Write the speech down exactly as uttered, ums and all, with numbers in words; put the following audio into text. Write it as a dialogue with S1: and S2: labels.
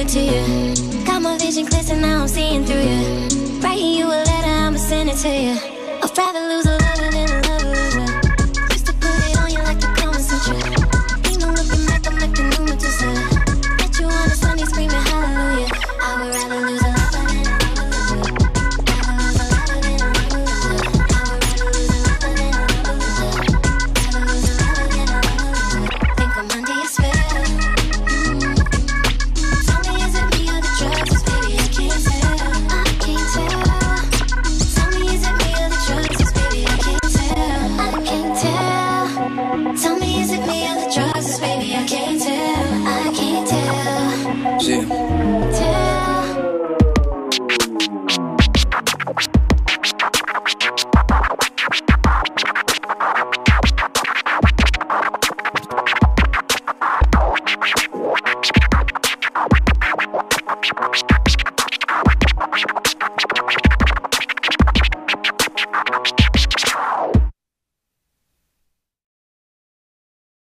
S1: to you. Got my vision clear, so now I'm seeing through you. Writing you a letter, I'ma send it to you. I'd rather lose a lover than a lover lover. Used to put it on you like the Kama Sutra. Even looking back, I'm like the new Medusa. Met you on a Sunday screaming hallelujah. I would rather lose a lover than a lover lover. Rather lose a lover than a lover lover. I would rather lose a lover than a lover lover. Rather lose a lover than a lover lover. Think I'm under your spell. Tell me, is it me or the drugs? Baby, I can't tell. I can't tell.
S2: Yeah.
S1: Tell